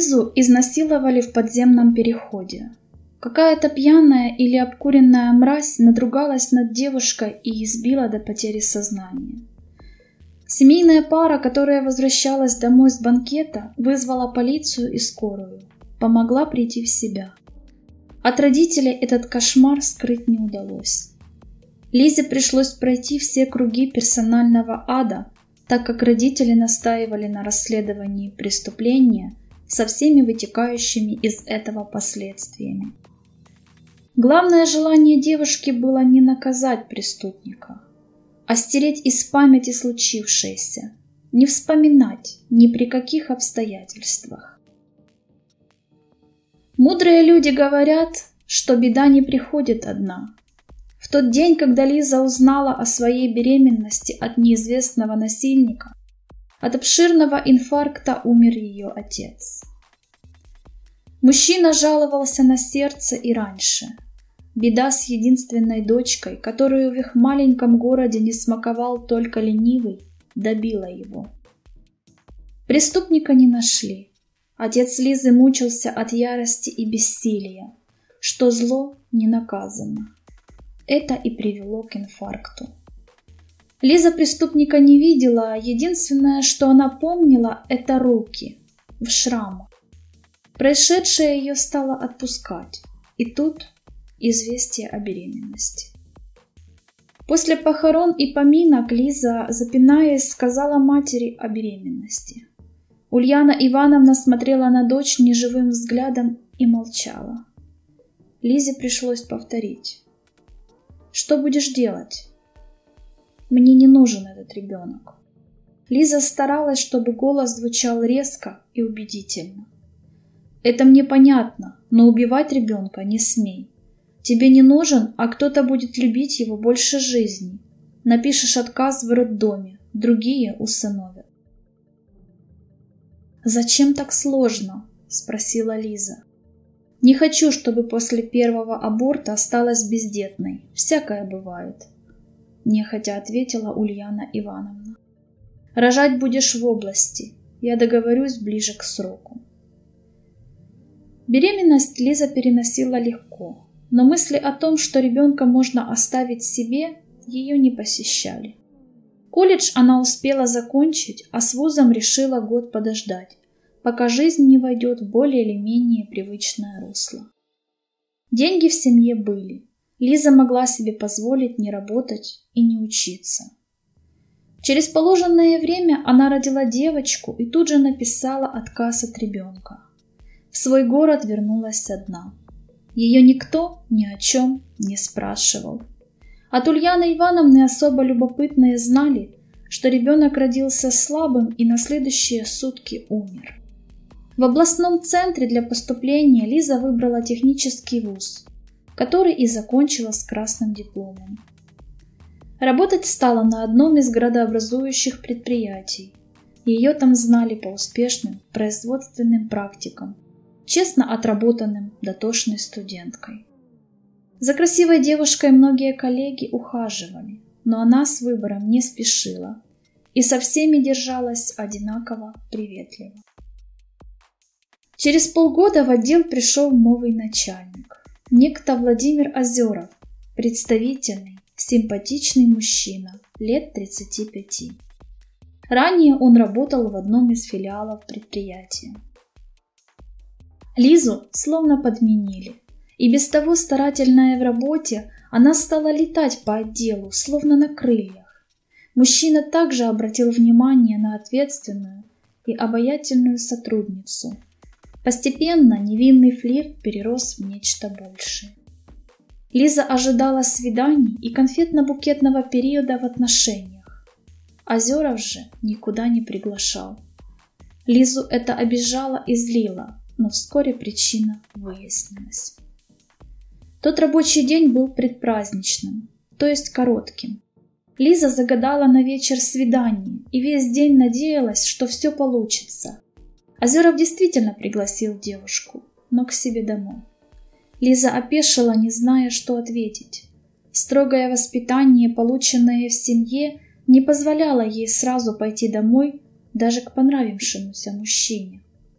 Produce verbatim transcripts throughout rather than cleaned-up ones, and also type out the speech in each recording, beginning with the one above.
Лизу изнасиловали в подземном переходе. Какая-то пьяная или обкуренная мразь надругалась над девушкой и избила до потери сознания. Семейная пара, которая возвращалась домой с банкета, вызвала полицию и скорую. Помогла прийти в себя. От родителей этот кошмар скрыть не удалось. Лизе пришлось пройти все круги персонального ада, так как родители настаивали на расследовании преступления со всеми вытекающими из этого последствиями. Главное желание девушки было не наказать преступника, а стереть из памяти случившееся, не вспоминать ни при каких обстоятельствах. Мудрые люди говорят, что беда не приходит одна. В тот день, когда Лиза узнала о своей беременности от неизвестного насильника, от обширного инфаркта умер ее отец. Мужчина жаловался на сердце и раньше. Беда с единственной дочкой, которую в их маленьком городе не смаковал только ленивый, добила его. Преступника не нашли. Отец Лизы мучился от ярости и бессилия, что зло не наказано. Это и привело к инфаркту. Лиза преступника не видела, единственное, что она помнила, это руки в шрамах. Происшедшее ее стало отпускать, и тут известие о беременности. После похорон и поминок Лиза, запинаясь, сказала матери о беременности. Ульяна Ивановна смотрела на дочь неживым взглядом и молчала. Лизе пришлось повторить. «Что будешь делать? Мне не нужен этот ребенок». Лиза старалась, чтобы голос звучал резко и убедительно. «Это мне понятно, но убивать ребенка не смей. Тебе не нужен, а кто-то будет любить его больше жизни. Напишешь отказ в роддоме, другие усыновят». «Зачем так сложно?» – спросила Лиза. «Не хочу, чтобы после первого аборта осталась бездетной. Всякое бывает», – нехотя ответила Ульяна Ивановна. «Рожать будешь в области. Я договорюсь ближе к сроку». Беременность Лиза переносила легко, но мысли о том, что ребенка можно оставить себе, ее не посещали. Колледж она успела закончить, а с вузом решила год подождать, пока жизнь не войдет в более или менее привычное русло. Деньги в семье были. Лиза могла себе позволить не работать и не учиться. Через положенное время она родила девочку и тут же написала отказ от ребенка. В свой город вернулась одна. Ее никто ни о чем не спрашивал. От Ульяны Ивановны особо любопытные знали, что ребенок родился слабым и на следующие сутки умер. В областном центре для поступления Лиза выбрала технический вуз, который и закончила с красным дипломом. Работать стала на одном из градообразующих предприятий. Ее там знали по успешным производственным практикам, честно отработанным дотошной студенткой. За красивой девушкой многие коллеги ухаживали, но она с выбором не спешила и со всеми держалась одинаково приветливо. Через полгода в отдел пришел новый начальник, некто Владимир Озеров, представительный, симпатичный мужчина, лет тридцати пяти. Ранее он работал в одном из филиалов предприятия. Лизу словно подменили, и без того старательная в работе, она стала летать по отделу, словно на крыльях. Мужчина также обратил внимание на ответственную и обаятельную сотрудницу. Постепенно невинный флирт перерос в нечто большее. Лиза ожидала свиданий и конфетно-букетного периода в отношениях. Озеров же никуда не приглашал. Лизу это обижало и злило, но вскоре причина выяснилась. Тот рабочий день был предпраздничным, то есть коротким. Лиза загадала на вечер свидание и весь день надеялась, что все получится. Озеров действительно пригласил девушку, но к себе домой. Лиза опешила, не зная, что ответить. Строгое воспитание, полученное в семье, не позволяло ей сразу пойти домой даже к понравившемуся мужчине.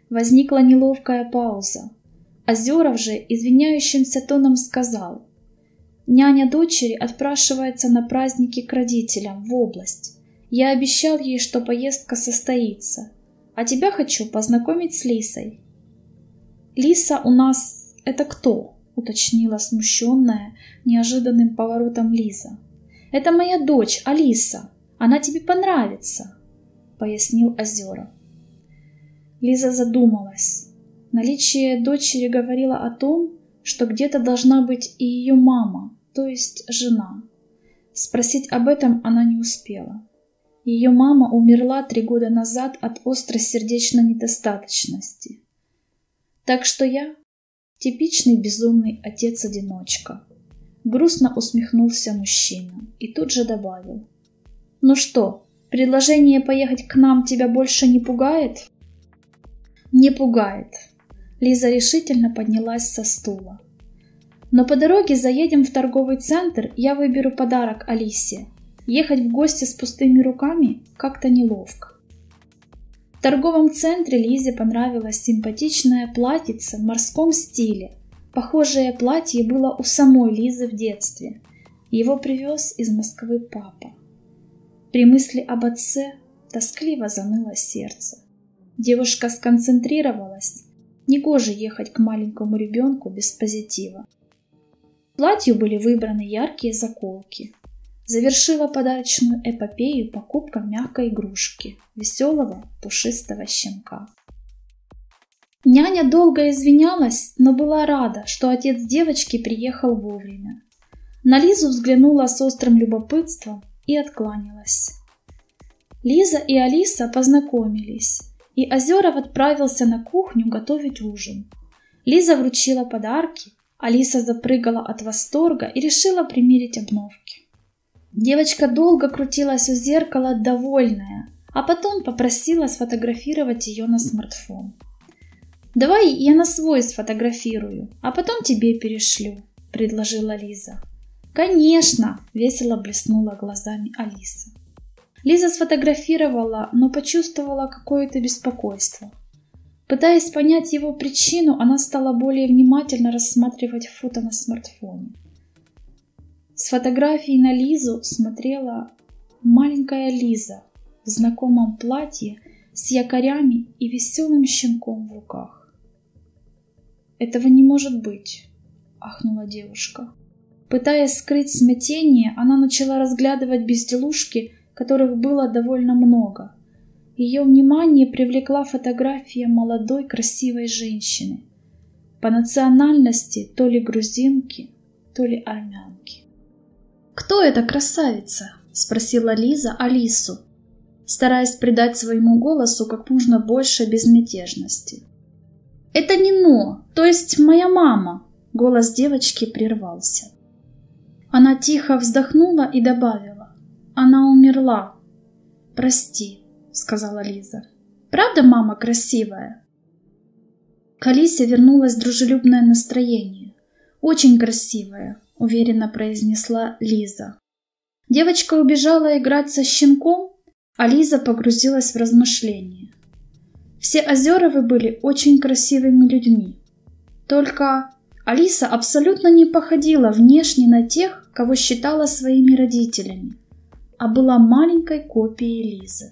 Возникла неловкая пауза. Озеров же извиняющимся тоном сказал: «Няня дочери отпрашивается на праздники к родителям в область. Я обещал ей, что поездка состоится. А тебя хочу познакомить с Лисой». «Лиса у нас это кто?» — уточнила смущенная неожиданным поворотом Лиза. «Это моя дочь Алиса. Она тебе понравится», — пояснил Озеров. Лиза задумалась. Наличие дочери говорило о том, что где-то должна быть и ее мама, то есть жена. Спросить об этом она не успела. Ее мама умерла три года назад от острой сердечной недостаточности. Так что я типичный безумный отец-одиночка. Грустно усмехнулся мужчина и тут же добавил: «Ну что, предложение поехать к нам тебя больше не пугает?» «Не пугает». Лиза решительно поднялась со стула. «Но по дороге заедем в торговый центр, я выберу подарок Алисе. Ехать в гости с пустыми руками как-то неловко». В торговом центре Лизе понравилось симпатичное платьице в морском стиле. Похожее платье было у самой Лизы в детстве. Его привез из Москвы папа. При мысли об отце тоскливо заныло сердце. Девушка сконцентрировалась. Негоже ехать к маленькому ребенку без позитива. Платью были выбраны яркие заколки. Завершила подарочную эпопею покупка мягкой игрушки, веселого пушистого щенка. Няня долго извинялась, но была рада, что отец девочки приехал вовремя. На Лизу взглянула с острым любопытством и откланялась. Лиза и Алиса познакомились, и Озеров отправился на кухню готовить ужин. Лиза вручила подарки, Алиса запрыгала от восторга и решила примерить обновки. Девочка долго крутилась у зеркала, довольная, а потом попросила сфотографировать ее на смартфон. «Давай я на свой сфотографирую, а потом тебе перешлю», — предложила Лиза. «Конечно!» — весело блеснула глазами Алиса. Лиза сфотографировала, но почувствовала какое-то беспокойство. Пытаясь понять его причину, она стала более внимательно рассматривать фото на смартфоне. С фотографией на Лизу смотрела маленькая Лиза в знакомом платье с якорями и веселым щенком в руках. «Этого не может быть», — ахнула девушка. Пытаясь скрыть смятение, она начала разглядывать безделушки, которых было довольно много. Ее внимание привлекла фотография молодой красивой женщины. По национальности то ли грузинки, то ли армянки. «Кто эта красавица?» — спросила Лиза Алису, стараясь придать своему голосу как можно больше безмятежности. «Это Нино, то есть моя мама», — голос девочки прервался. Она тихо вздохнула и добавила: «Она умерла». «Прости», — сказала Лиза. «Правда мама красивая?» К Алисе вернулось дружелюбное настроение. «Очень красивая», — уверенно произнесла Лиза. Девочка убежала играть со щенком, а Лиза погрузилась в размышления. Все Озеровы были очень красивыми людьми. Только Алиса абсолютно не походила внешне на тех, кого считала своими родителями, а была маленькой копией Лизы.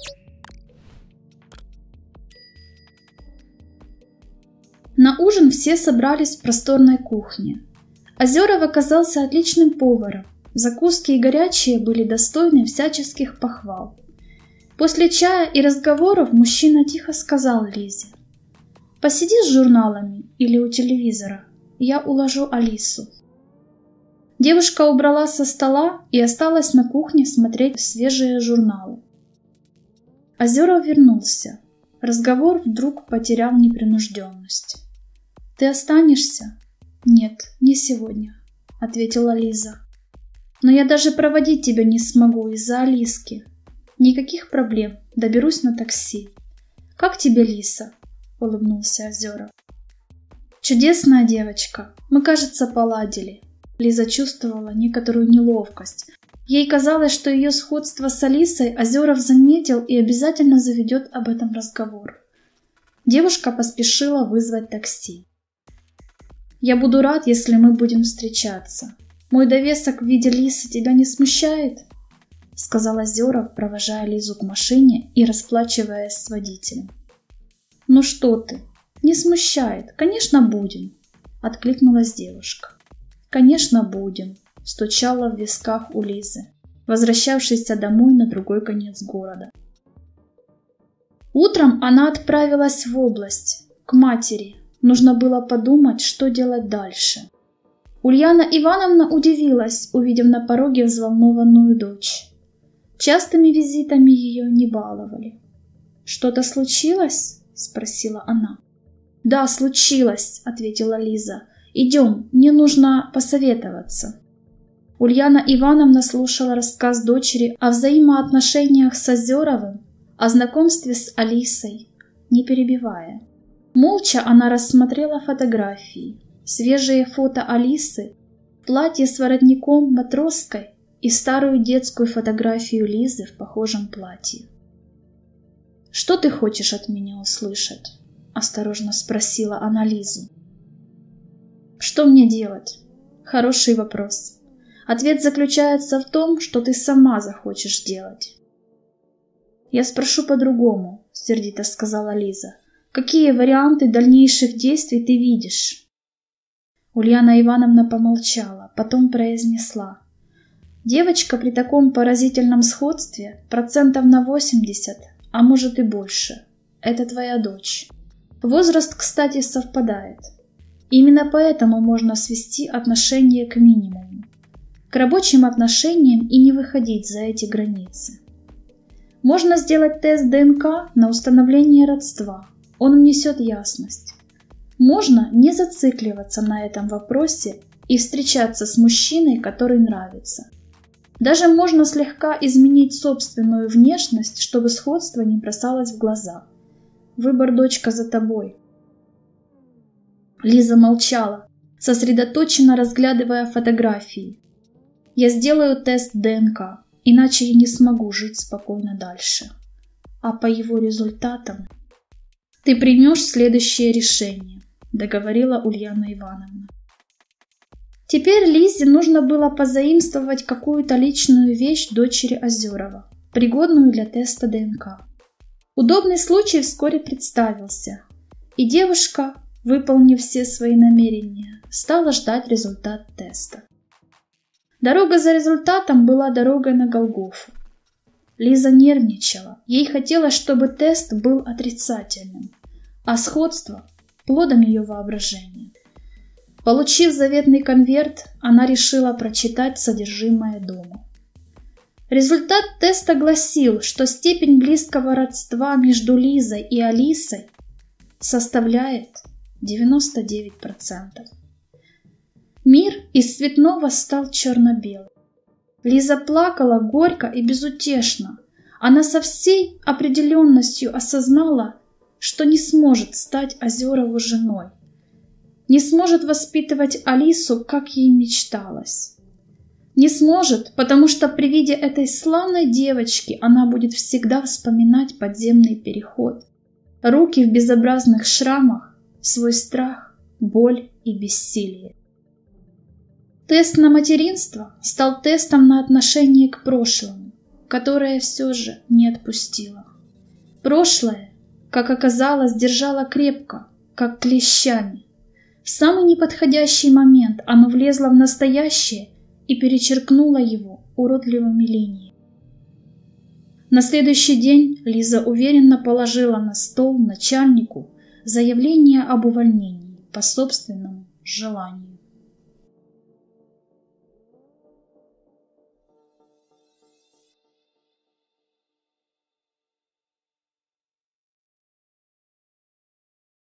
На ужин все собрались в просторной кухне. Озеров оказался отличным поваром. Закуски и горячие были достойны всяческих похвал. После чая и разговоров мужчина тихо сказал Лизе: «Посиди с журналами или у телевизора, я уложу Алису». Девушка убрала со стола и осталась на кухне смотреть свежие журналы. Озеров вернулся. Разговор вдруг потерял непринужденность. «Ты останешься?» «Нет, не сегодня», — ответила Лиза. «Но я даже проводить тебя не смогу из-за Алиски. Никаких проблем, доберусь на такси». «Как тебе Лиса?» — улыбнулся Озеров. «Чудесная девочка, мы, кажется, поладили». Лиза чувствовала некоторую неловкость. Ей казалось, что ее сходство с Алисой Озеров заметил и обязательно заведет об этом разговор. Девушка поспешила вызвать такси. «Я буду рад, если мы будем встречаться. Мой довесок в виде лисы тебя не смущает?» — сказал Озеров, провожая Лизу к машине и расплачиваясь с водителем. «Ну что ты, не смущает, конечно, будем», — откликнулась девушка. «Конечно, будем», — стучала в висках у Лизы, возвращавшейся домой на другой конец города. Утром она отправилась в область, к матери. Нужно было подумать, что делать дальше. Ульяна Ивановна удивилась, увидев на пороге взволнованную дочь. Частыми визитами ее не баловали. «Что-то случилось?» — спросила она. «Да, случилось», — ответила Лиза. «Идем, мне нужно посоветоваться». Ульяна Ивановна слушала рассказ дочери о взаимоотношениях с Озеровым, о знакомстве с Алисой, не перебивая. Молча она рассмотрела фотографии, свежие фото Алисы, платье с воротником матроской и старую детскую фотографию Лизы в похожем платье. «Что ты хочешь от меня услышать?» — осторожно спросила она Лизу. «Что мне делать?» «Хороший вопрос. Ответ заключается в том, что ты сама захочешь делать». «Я спрошу по-другому», — сердито сказала Лиза. «Какие варианты дальнейших действий ты видишь?» Ульяна Ивановна помолчала, потом произнесла. «Девочка при таком поразительном сходстве процентов на восемьдесят, а может и больше. Это твоя дочь. Возраст, кстати, совпадает. Именно поэтому можно свести отношения к минимуму. К рабочим отношениям и не выходить за эти границы. Можно сделать тест ДНК на установление родства. Он внесет ясность. Можно не зацикливаться на этом вопросе и встречаться с мужчиной, который нравится. Даже можно слегка изменить собственную внешность, чтобы сходство не бросалось в глаза. Выбор, дочка, за тобой». Лиза молчала, сосредоточенно разглядывая фотографии. «Я сделаю тест ДНК, иначе я не смогу жить спокойно дальше. А по его результатам ты примешь следующее решение», — договорила Ульяна Ивановна. Теперь Лизе нужно было позаимствовать какую-то личную вещь дочери Озерова, пригодную для теста ДНК. Удобный случай вскоре представился, и девушка, выполнив все свои намерения, стала ждать результат теста. Дорога за результатом была дорогой на Голгофу. Лиза нервничала, ей хотелось, чтобы тест был отрицательным, а сходство – плодом ее воображения. Получив заветный конверт, она решила прочитать содержимое дома. Результат теста гласил, что степень близкого родства между Лизой и Алисой составляет девяносто девять процентов. Мир из цветного стал черно-белым. Лиза плакала горько и безутешно. Она со всей определенностью осознала, что не сможет стать Озерову женой. Не сможет воспитывать Алису, как ей мечталось. Не сможет, потому что при виде этой славной девочки она будет всегда вспоминать подземный переход, руки в безобразных шрамах, свой страх, боль и бессилие. Тест на материнство стал тестом на отношение к прошлому, которое все же не отпустило. Прошлое, как оказалось, держало крепко, как клещами. В самый неподходящий момент оно влезло в настоящее и перечеркнуло его уродливыми линиями. На следующий день Лиза уверенно положила на стол начальнику заявление об увольнении по собственному желанию.